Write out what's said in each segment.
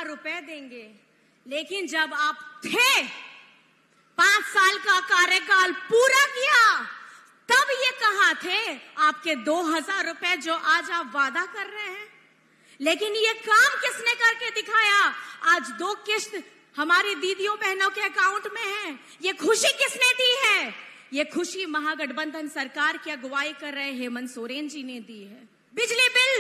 रुपए देंगे, लेकिन जब आप थे 5 साल का कार्यकाल पूरा किया तब ये कहा थे आपके 2000 रुपए जो आज आप वादा कर रहे हैं। लेकिन ये काम किसने करके दिखाया? आज 2 किस्त हमारी दीदियों बहनों के अकाउंट में है। ये खुशी किसने दी है? ये खुशी महागठबंधन सरकार की अगुवाई कर रहे हेमंत सोरेन जी ने दी है। बिजली बिल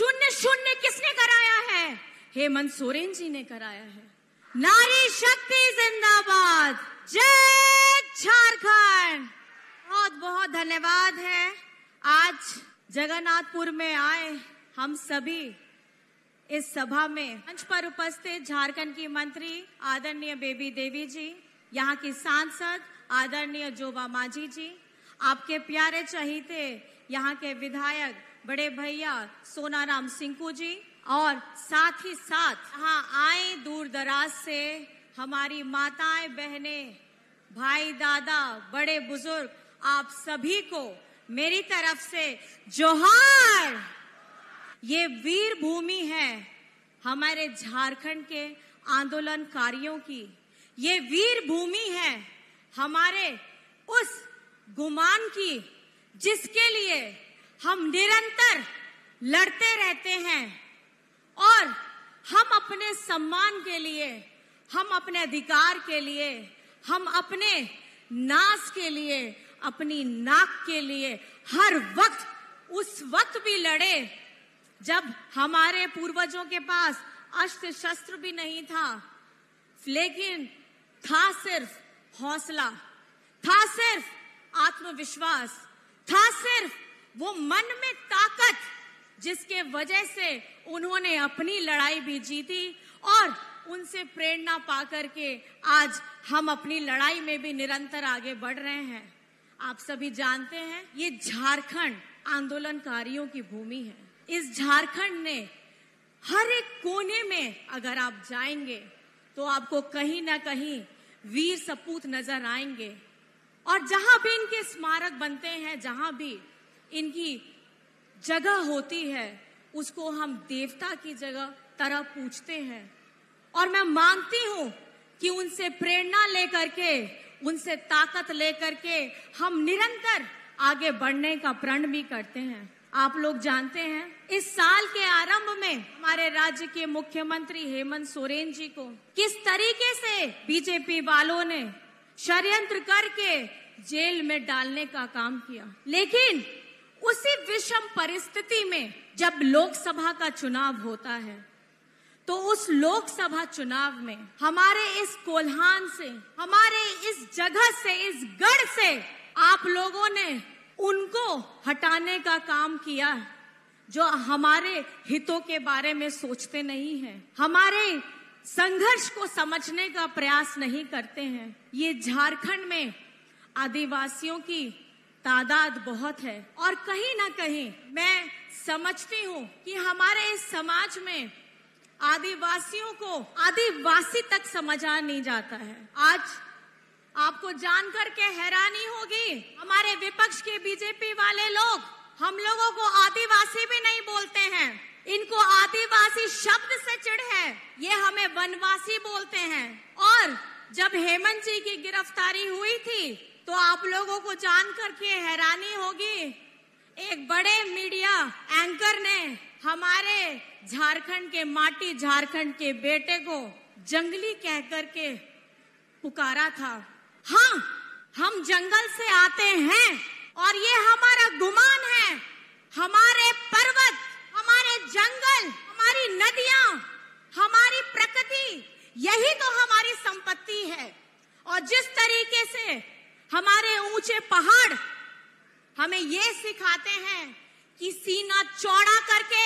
0 किसने कराया है? हेमंत सोरेन जी ने कराया है। नारी शक्ति जिंदाबाद, जय झारखंड। बहुत बहुत धन्यवाद है। आज जगन्नाथपुर में आए हम सभी इस सभा में मंच पर उपस्थित झारखंड की मंत्री आदरणीय बेबी देवी जी, यहाँ की सांसद आदरणीय जोबा मांझी जी, आपके प्यारे चहीते यहाँ के विधायक बड़े भैया सोनाराम सिंकू जी, और साथ ही साथ यहाँ आए दूर दराज से हमारी माताएं बहनें, भाई दादा, बड़े बुजुर्ग, आप सभी को मेरी तरफ से जोहार। ये वीर भूमि है हमारे झारखंड के आंदोलनकारियों की। ये वीर भूमि है हमारे उस गुमान की जिसके लिए हम निरंतर लड़ते रहते हैं, और हम अपने सम्मान के लिए, हम अपने अधिकार के लिए, हम अपने नाज के लिए, अपनी नाक के लिए हर वक्त उस वक्त भी लड़े जब हमारे पूर्वजों के पास अस्त्र शस्त्र भी नहीं था, लेकिन था सिर्फ हौसला, था सिर्फ आत्मविश्वास, था सिर्फ वो मन में ताकत जिसके वजह से उन्होंने अपनी लड़ाई भी जीती, और उनसे प्रेरणा पाकर के आज हम अपनी लड़ाई में भी निरंतर आगे बढ़ रहे हैं। आप सभी जानते हैं ये झारखंड आंदोलनकारियों की भूमि है। इस झारखंड ने हर एक कोने में अगर आप जाएंगे तो आपको कहीं ना कहीं वीर सपूत नजर आएंगे, और जहां भी इनके स्मारक बनते हैं, जहां भी इनकी जगह होती है, उसको हम देवता की जगह तरह पूजते हैं। और मैं मांगती हूं कि उनसे प्रेरणा लेकर के, उनसे ताकत लेकर के हम निरंतर आगे बढ़ने का प्रण भी करते हैं। आप लोग जानते हैं इस साल के आरंभ में हमारे राज्य के मुख्यमंत्री हेमंत सोरेन जी को किस तरीके से बीजेपी वालों ने षड्यंत्र करके जेल में डालने का काम किया। लेकिन उसी विषम परिस्थिति में जब लोकसभा का चुनाव होता है, तो उस लोकसभा चुनाव में हमारे इस कोल्हान से, हमारे इस जगह से, इस गढ़ से आप लोगों ने उनको हटाने का काम किया जो हमारे हितों के बारे में सोचते नहीं हैं, हमारे संघर्ष को समझने का प्रयास नहीं करते हैं। ये झारखंड में आदिवासियों की तादाद बहुत है, और कहीं ना कहीं मैं समझती हूँ कि हमारे इस समाज में आदिवासियों को आदिवासी तक समझा नहीं जाता है। आज आपको जानकर के हैरानी होगी, हमारे विपक्ष के बीजेपी वाले लोग हम लोगों को आदिवासी भी नहीं बोलते हैं। इनको आदिवासी शब्द से चिढ़ है, ये हमें वनवासी बोलते हैं। और जब हेमंत जी की गिरफ्तारी हुई थी तो आप लोगों को जानकर के हैरानी होगी, एक बड़े मीडिया एंकर ने हमारे झारखंड के माटी, झारखंड के बेटे को जंगली कहकर के पुकारा था। हाँ, हम जंगल से आते हैं और ये हमारा गुमान है। हमारे पर्वत, हमारे जंगल, हमारी नदियां, हमारी प्रकृति, यही तो हमारी संपत्ति है। और जिस तरीके से हमारे ऊंचे पहाड़ हमें ये सिखाते हैं कि सीना चौड़ा करके,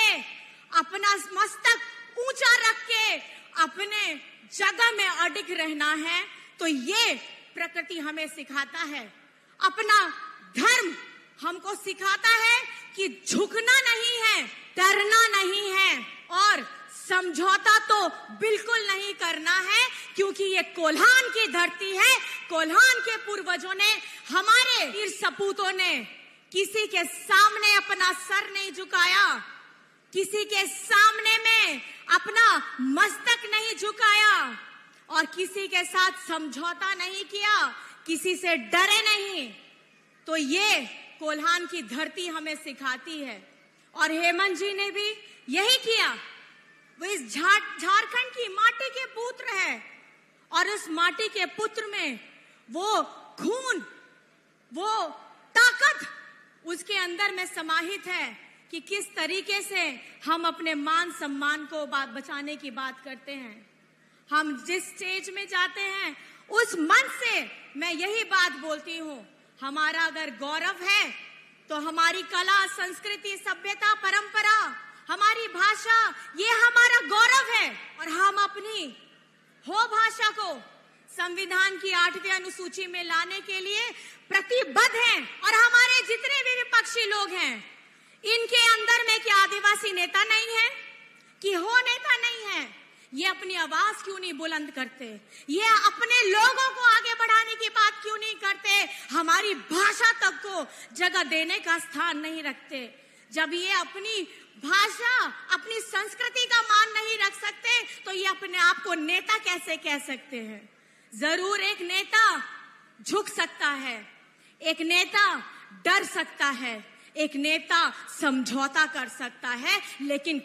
अपना मस्तक ऊंचा रख के अपने जगह में अडिग रहना है, तो ये प्रकृति हमें सिखाता है। अपना धर्म हमको सिखाता है कि झुकना नहीं है, डरना नहीं है, और समझौता तो बिल्कुल नहीं करना है, क्योंकि ये कोल्हान की धरती है। कोल्हान के पूर्वजों ने, हमारे वीर सपूतों ने किसी के सामने अपना सर नहीं झुकाया, किसी के सामने में अपना मस्तक नहीं झुकाया और किसी के साथ समझौता नहीं किया, किसी से डरे नहीं, तो ये कोल्हान की धरती हमें सिखाती है। और हेमंत जी ने भी यही किया। वो इस झारखंड की माटी के पुत्र है और उस माटी के पुत्र में वो खून, वो ताकत उसके अंदर में समाहित है कि किस तरीके से हम अपने मान सम्मान को बचाने की बात करते हैं। हम जिस स्टेज में जाते हैं उस मन से मैं यही बात बोलती हूँ, हमारा अगर गौरव है तो हमारी कला, संस्कृति, सभ्यता, परंपरा, हमारी भाषा, ये हमारा गौरव है। और हम अपनी हो भाषा को संविधान की 8वीं अनुसूची में लाने के लिए प्रतिबद्ध हैं। और हमारे जितने भी विपक्षी लोग हैं, इनके अंदर में क्या आदिवासी नेता नहीं है कि हो नेता नहीं है? ये अपनी आवाज क्यों नहीं बुलंद करते? ये अपने लोगों को आगे बढ़ाने की बात क्यों नहीं करते? हमारी भाषा तक को जगह देने का स्थान नहीं रखते। जब ये अपनी भाषा, अपनी संस्कृति का मान नहीं रख सकते, तो ये अपने आप को नेता कैसे कह सकते हैं? जरूर एक नेता झुक सकता है, एक नेता डर सकता है, एक नेता समझौता कर सकता है, लेकिन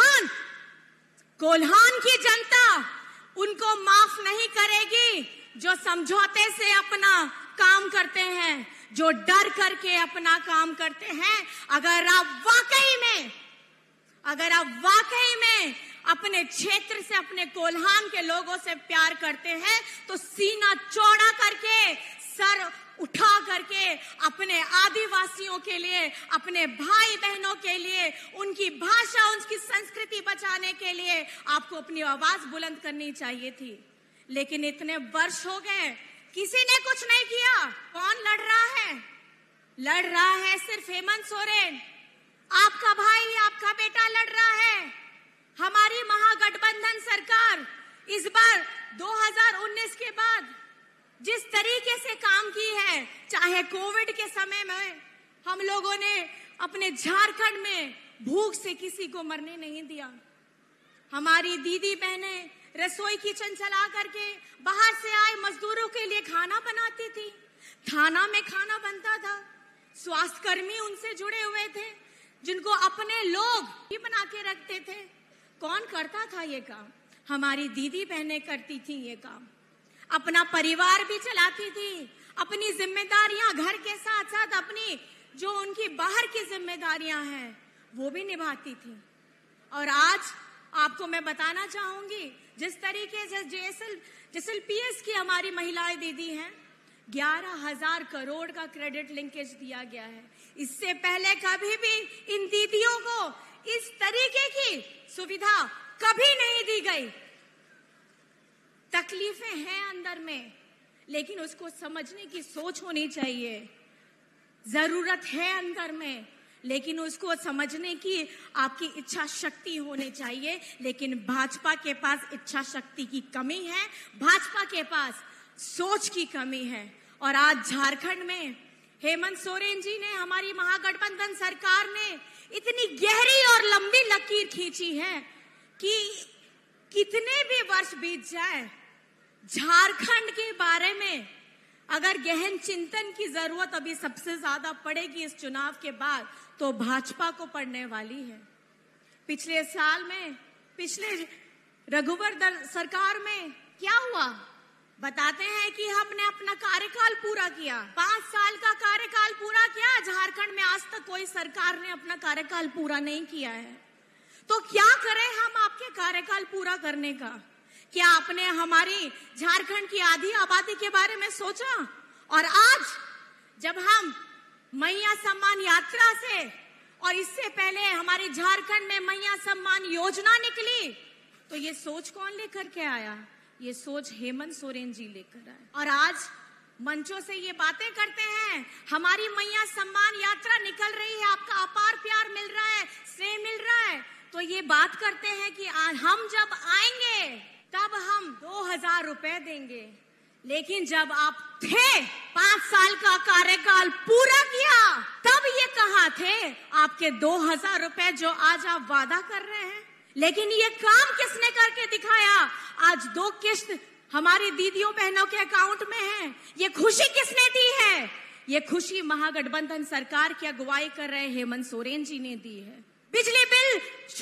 कोल्हान की जनता उनको माफ नहीं करेगी जो समझौते से अपना काम करते हैं, जो डर करके अपना काम करते हैं। अगर आप वाकई में अपने क्षेत्र से, अपने कोल्हान के लोगों से प्यार करते हैं, तो सीना चौड़ा करके, सर उठा करके अपने आदिवासियों के लिए, अपने भाई बहनों के लिए, उनकी भाषा, उनकी संस्कृति बचाने के लिए आपको अपनी आवाज बुलंद करनी चाहिए थी। लेकिन इतने वर्ष हो गए, किसी ने कुछ नहीं किया। कौन लड़ रहा है? लड़ रहा है सिर्फ हेमंत सोरेन। आपका भाई, आपका बेटा लड़ रहा है। हमारी महागठबंधन सरकार इस बार 2019 के बाद जिस तरीके से काम की है, चाहे कोविड के समय में हम लोगों ने अपने झारखंड में भूख से किसी को मरने नहीं दिया। हमारी दीदी बहनें रसोई किचन चला करके बाहर से आए मजदूरों के लिए खाना बनाती थी। थाना में खाना बनता था, स्वास्थ्यकर्मी उनसे जुड़े हुए थे, जिनको अपने लोग ही बना के रखते थे। कौन करता था ये काम? हमारी दीदी बहनें करती थी ये काम। अपना परिवार भी चलाती थी, अपनी जिम्मेदारियां घर के साथ साथ अपनी जो उनकी बाहर की जिम्मेदारियां हैं वो भी निभाती थी। और आज आपको मैं बताना चाहूंगी, जिस तरीके से JSLPS की हमारी महिलाएं दीदी हैं, 11,000 करोड़ का क्रेडिट लिंकेज दिया गया है। इससे पहले कभी भी इन दीदियों को इस तरीके की सुविधा कभी नहीं दी गई। तकलीफें हैं अंदर में, लेकिन उसको समझने की सोच होनी चाहिए। जरूरत है अंदर में, लेकिन उसको समझने की आपकी इच्छा शक्ति होनी चाहिए। लेकिन भाजपा के पास इच्छा शक्ति की कमी है, भाजपा के पास सोच की कमी है। और आज झारखंड में हेमंत सोरेन जी ने, हमारी महागठबंधन सरकार ने इतनी गहरी और लंबी लकीर खींची है कि कितने भी वर्ष बीत जाए, झारखंड के बारे में अगर गहन चिंतन की जरूरत अभी सबसे ज्यादा पड़ेगी इस चुनाव के बाद, तो भाजपा को पड़ने वाली है। पिछले साल में, पिछले रघुवर सरकार में क्या हुआ? बताते हैं कि हमने अपना कार्यकाल पूरा किया, 5 साल का कार्यकाल पूरा किया। झारखंड में आज तक कोई सरकार ने अपना कार्यकाल पूरा नहीं किया है। तो क्या करें हम आपके कार्यकाल पूरा करने का? क्या आपने हमारी झारखंड की आधी आबादी के बारे में सोचा? और आज जब हम मैया सम्मान यात्रा से, और इससे पहले हमारे झारखंड में मैया सम्मान योजना निकली, तो ये सोच कौन लेकर के आया? ये सोच हेमंत सोरेन जी लेकर आए। और आज मंचों से ये बातें करते हैं, हमारी मैया सम्मान यात्रा निकल रही है, आपका अपार प्यार मिल रहा है, स्नेह मिल रहा है। तो ये बात करते हैं कि हम जब आएंगे तब हम 2,000 रुपए देंगे। लेकिन जब आप थे, 5 साल का कार्यकाल पूरा किया, तब ये कहा थे आपके 2,000 रुपए जो आज आप वादा कर रहे हैं। लेकिन ये काम किसने करके दिखाया? आज 2 किस्त हमारी दीदियों बहनों के अकाउंट में है। ये खुशी किसने दी है? ये खुशी महागठबंधन सरकार की अगुवाई कर रहे हेमंत सोरेन जी ने दी है। बिजली बिल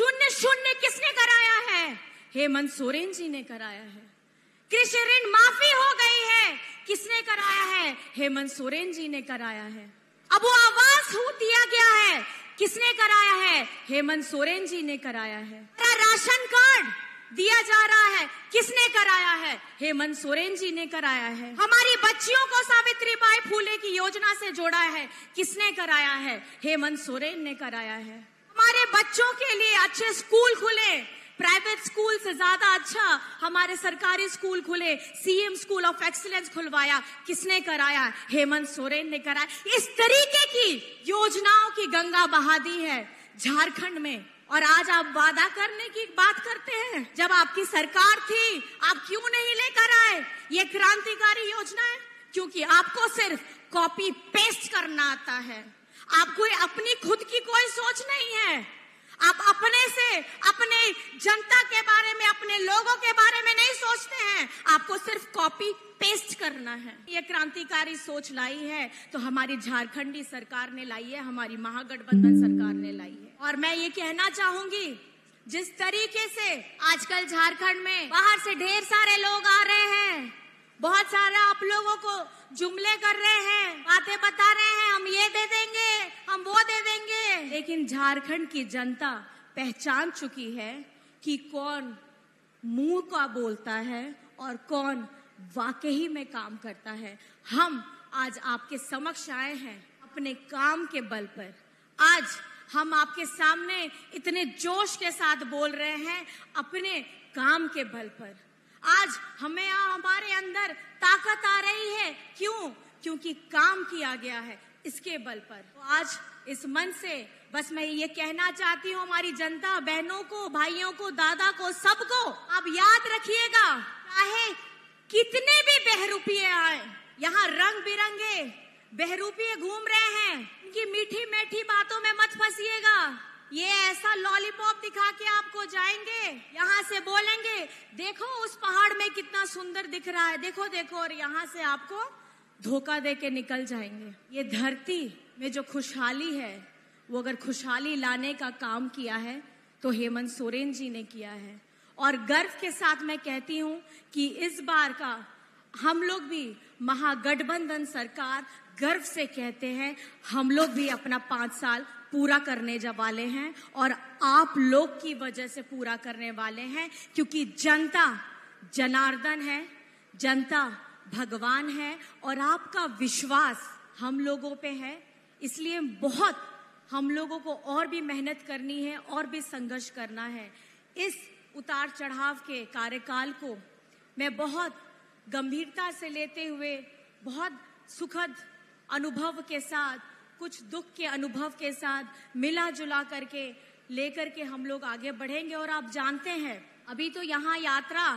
0 किसने कराया है? हेमंत सोरेन जी ने कराया है। कृषि ऋण माफी हो गई है, किसने कराया है? हेमंत सोरेन जी ने कराया है। अब वो आवास दिया गया है, किसने कराया है? हेमंत सोरेन जी ने कराया है। राशन कार्ड दिया जा रहा है, किसने कराया है? हेमंत सोरेन जी ने कराया है। हमारी बच्चियों को सावित्रीबाई फुले की योजना से जोड़ा है, किसने कराया है? हेमंत सोरेन ने कराया है। हमारे बच्चों के लिए अच्छे स्कूल खुले, प्राइवेट स्कूल से ज्यादा अच्छा हमारे सरकारी स्कूल खुले, सीएम स्कूल ऑफ एक्सीलेंस खुलवाया, किसने कराया? हेमंत सोरेन ने कराया। इस तरीके की योजनाओं की गंगा बहा दी है झारखंड में। और आज आप वादा करने की बात करते हैं। जब आपकी सरकार थी, आप क्यों नहीं लेकर आए ये क्रांतिकारी योजनाएं? क्योंकि आपको सिर्फ कॉपी पेस्ट करना आता है। आपको अपनी खुद की कोई सोच नहीं है। आप अपने से, अपने जनता के बारे में, अपने लोगों के बारे में नहीं सोचते हैं। आपको सिर्फ कॉपी पेस्ट करना है। ये क्रांतिकारी सोच लाई है तो हमारी झारखंडी सरकार ने लाई है, हमारी महागठबंधन सरकार ने लाई है। और मैं ये कहना चाहूंगी, जिस तरीके से आजकल झारखंड में बाहर से ढेर सारे लोग आ रहे हैं, बहुत सारे आप लोगों को जुमले कर रहे हैं, बातें बता रहे हैं, हम ये दे देंगे, हम वो दे देंगे। लेकिन झारखंड की जनता पहचान चुकी है कि कौन मुंह का बोलता है और कौन वाकई में काम करता है। हम आज आपके समक्ष आए हैं अपने काम के बल पर। आज हम आपके सामने इतने जोश के साथ बोल रहे हैं अपने काम के बल पर। आज हमें हमारे अंदर ताकत आ रही है। क्यों? क्योंकि काम किया गया है इसके बल पर। तो आज इस मन से बस मैं ये कहना चाहती हूँ हमारी जनता, बहनों को, भाइयों को, दादा को, सबको आप याद रखिएगा, चाहे कितने भी बहरूपिये आए, यहाँ रंग बिरंगे बहरूपिये घूम रहे हैं, इनकी मीठी मीठी बातों में मत फंसिएगा। ये ऐसा लॉलीपॉप दिखा के आपको जाएंगे, यहाँ से बोलेंगे देखो उस पहाड़ में कितना सुंदर दिख रहा है, देखो देखो, और यहाँ से आपको धोखा दे के निकल जाएंगे। ये धरती में जो खुशहाली है, वो अगर खुशहाली लाने का काम किया है तो हेमंत सोरेन जी ने किया है। और गर्व के साथ मैं कहती हूँ कि इस बार का हम लोग भी महागठबंधन सरकार गर्व से कहते हैं, हम लोग भी अपना 5 साल पूरा करने वाले हैं और आप लोग की वजह से पूरा करने वाले हैं। क्योंकि जनता जनार्दन है, जनता भगवान है और आपका विश्वास हम लोगों पे है। इसलिए बहुत हम लोगों को और भी मेहनत करनी है और भी संघर्ष करना है। इस उतार चढ़ाव के कार्यकाल को मैं बहुत गंभीरता से लेते हुए, बहुत सुखद अनुभव के साथ, कुछ दुख के अनुभव के साथ मिला जुला करके लेकर के हम लोग आगे बढ़ेंगे। और आप जानते हैं अभी तो यहाँ यात्रा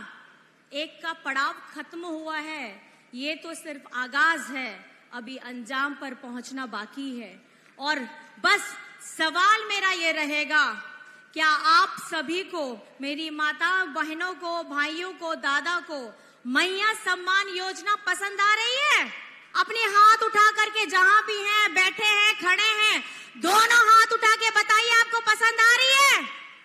एक का पड़ाव खत्म हुआ है, ये तो सिर्फ आगाज है, अभी अंजाम पर पहुंचना बाकी है। और बस सवाल मेरा ये रहेगा, क्या आप सभी को, मेरी माता बहनों को, भाइयों को, दादा को मैया सम्मान योजना पसंद आ रही है? अपने हाथ उठा करके जहां भी हैं, बैठे हैं, खड़े हैं, दोनों हाथ उठा के बताइए आपको पसंद आ रही है?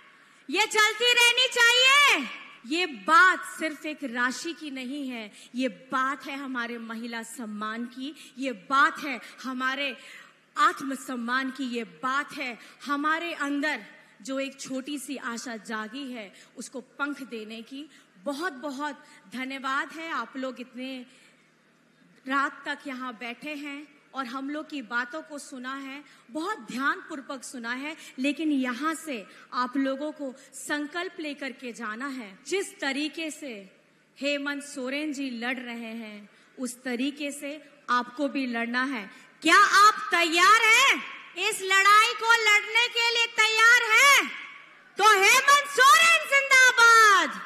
ये चलती रहनी चाहिए। ये बात सिर्फ एक राशि की नहीं है, ये बात है हमारे महिला सम्मान की, ये बात है हमारे आत्मसम्मान की, ये बात है हमारे अंदर जो एक छोटी सी आशा जागी है उसको पंख देने की। बहुत बहुत धन्यवाद है, आप लोग इतने रात तक यहाँ बैठे हैं और हम लोग की बातों को सुना है, बहुत ध्यान पूर्वक सुना है। लेकिन यहाँ से आप लोगों को संकल्प लेकर के जाना है। जिस तरीके से हेमंत सोरेन जी लड़ रहे हैं उस तरीके से आपको भी लड़ना है। क्या आप तैयार हैं? इस लड़ाई को लड़ने के लिए तैयार हैं? तो हेमंत सोरेन जिंदाबाद,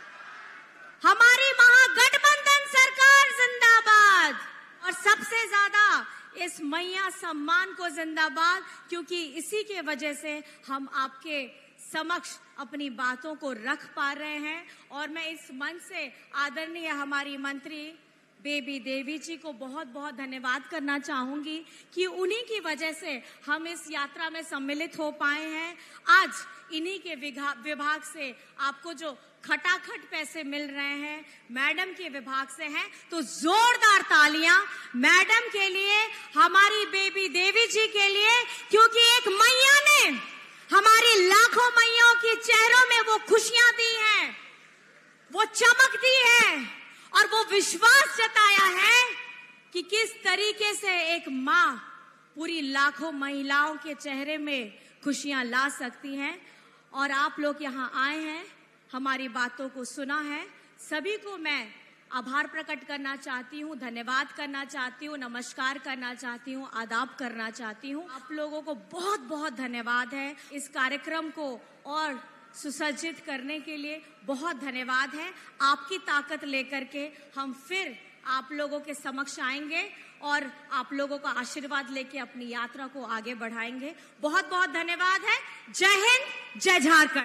हमारी महागठबंधन सरकार जिंदाबाद, और सबसे ज्यादा इस मैया सम्मान को जिंदाबाद, क्योंकि इसी के वजह से हम आपके समक्ष अपनी बातों को रख पा रहे हैं। और मैं इस मंच से आदरणीय हमारी मंत्री बेबी देवी जी को बहुत बहुत धन्यवाद करना चाहूंगी कि उन्हीं की वजह से हम इस यात्रा में सम्मिलित हो पाए हैं। आज इन्हीं के विभाग से आपको जो खटाखट पैसे मिल रहे हैं मैडम के विभाग से हैं, तो जोरदार तालियां मैडम के लिए, हमारी बेबी देवी जी के लिए, क्योंकि एक मैया ने हमारी लाखों मैयाओं के चेहरों में वो खुशियां दी हैं, वो चमक दी है और वो विश्वास जताया है कि किस तरीके से एक माँ पूरी लाखों महिलाओं के चेहरे में खुशियां ला सकती हैं। और आप लोग यहाँ आए हैं, हमारी बातों को सुना है। सभी को मैं आभार प्रकट करना चाहती हूँ, धन्यवाद करना चाहती हूँ, नमस्कार करना चाहती हूँ, आदाब करना चाहती हूँ। आप लोगों को बहुत बहुत धन्यवाद है। इस कार्यक्रम को और सुसज्जित करने के लिए बहुत धन्यवाद है। आपकी ताकत लेकर के हम फिर आप लोगों के समक्ष आएंगे और आप लोगों का आशीर्वाद लेके अपनी यात्रा को आगे बढ़ाएंगे। बहुत बहुत धन्यवाद है। जय हिंद, जय झारखंड।